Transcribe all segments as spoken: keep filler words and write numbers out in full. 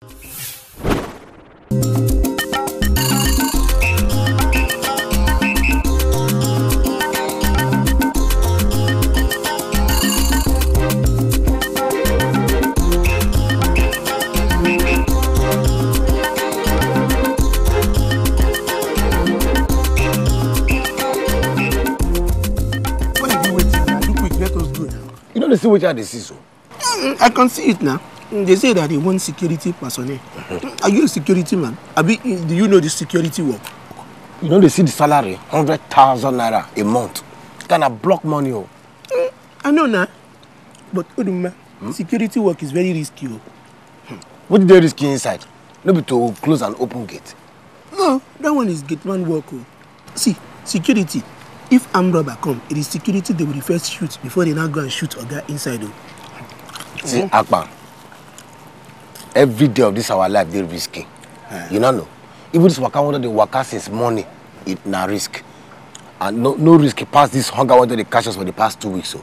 See which are the see so? I can see it now. They say that they want security personnel. Are you a security man? Abi, do you know the security work? You know they see the salary, hundred thousand naira a month. Kind of block money. Oh. Mm, I know now, but Oduma, hmm? security work is very risky. Oh. Hmm. What did they risky inside? Maybe to close and open gate. No, that one is gate man work. Oh. See, security. If armed robber come, it is security they will first shoot before they now go and shoot Oga inside. Oh. See, mm-hmm. Akpan, every day of this our life they risky. Uh, you know, no. Even this waka wonder the waka since morning, it na risk. And no no risk past this hunger wonder they catch us for the past two weeks. So,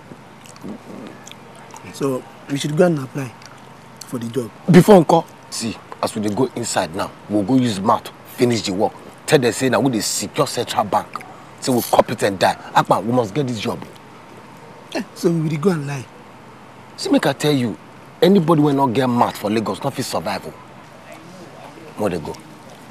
so we should go and apply for the job. Before encore, see, as we go inside now, we'll go use mouth, finish the work. Tell them say now we the secure central bank. So we'll copy it and die. Akpan, we must get this job. Eh, so we will go and lie. See, make I tell you, anybody will not get mad for Lagos, not feel survival. Where they go?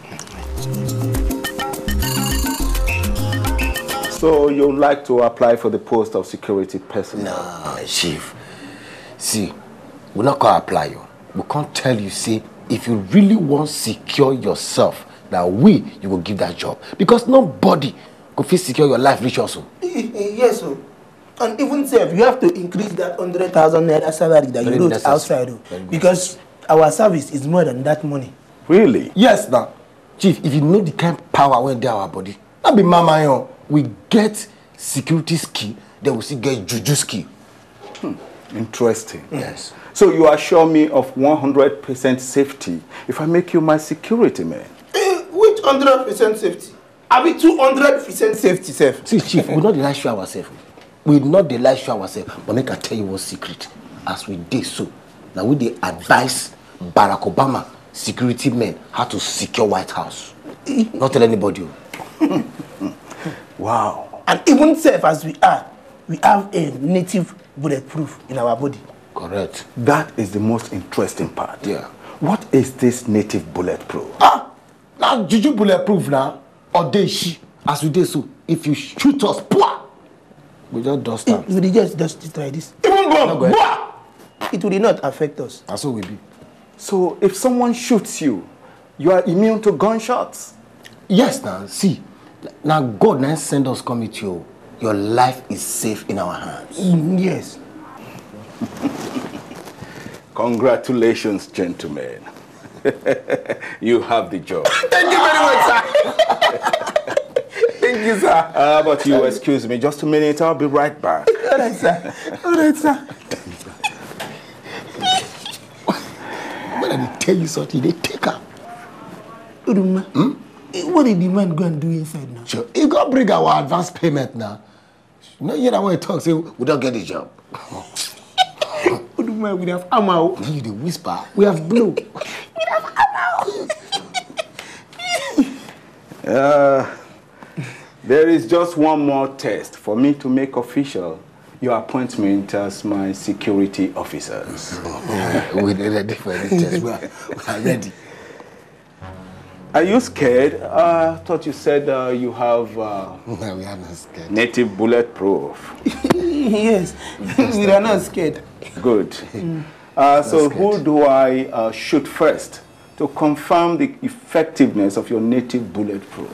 So you'd like to apply for the post of security personnel? Nah, Chief. See, we're not gonna apply you. We can't tell you, see, if you really want to secure yourself, now we, you will give that job. Because nobody could feel secure your life rich also. Yes, sir. And even say you have to increase that hundred thousand naira salary that Very you wrote outside, because our service is more than that money. Really? Yes, now, Chief. If you know the kind of power when they are our body, that be mama, you know, we get security ski, then we still get juju ski. Hmm. Interesting. Yes. So you assure me of one hundred percent safety if I make you my security man? Eh, which hundred percent safety? I be two hundred percent safety, safe. See, Chief, we not deny show ourselves. We not deny show ourselves. But make I tell you one secret. As we did so, now we dey advise Barack Obama security men how to secure White House. Not tell anybody. Wow. And even safe as we are, we have a native bulletproof in our body. Correct. That is the most interesting part. Yeah. What is this native bulletproof? Ah, now juju bulletproof now. Or they she, as we did so, if you shoot us, blah, we just dust them. We just just try this. Even bomb, blah, it will not affect us. That's what we be. So if someone shoots you, you are immune to gunshots? Yes, now see, now God now send us come with you. Your life is safe in our hands. Mm, yes. Congratulations, gentlemen. You have the job. Thank you very much, sir. Thank you, sir. Uh, but you excuse me just a minute. I'll be right back. All right, sir. All right, sir. When I tell you something, they take up. Uduma, hmm? What did the man go and do inside now? Sure. He got bring our advance payment now. You know, you know when he talks, say we don't get the job. Uduma, we have ammo. You the whisper. We have blue. We have ammo. uh, there is just one more test for me to make official your appointment as my security officers. We're ready for this test. We are, we are ready. Are you scared? I uh, thought you said uh, you have uh, no, we are not scared. Native bulletproof. Yes, we are not scared. Good. Mm. Uh, so who do I uh, shoot first to confirm the effectiveness of your native bulletproof?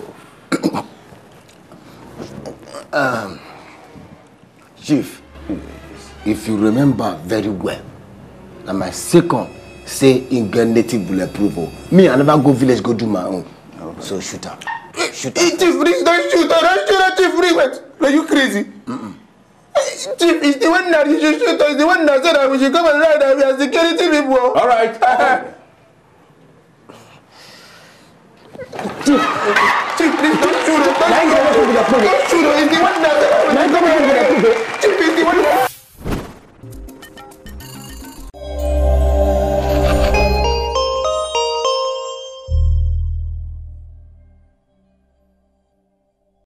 um, Chief, yes. If you remember very well, that my second say in get native bulletproof. Me, I never go village, go do my own. Okay. So shoot her. Shoot her. Chief, please don't shoot her. Don't shoot her, Chief. Please. Are you crazy? Mm-mm. Chief, it's the one that you should shoot us. The one that said that we should come and ride that we are security people. All right. Chief, Chief, please don't shoot her. Don't shoot her. Don't shoot her. It's the one that said that we should come and ride that.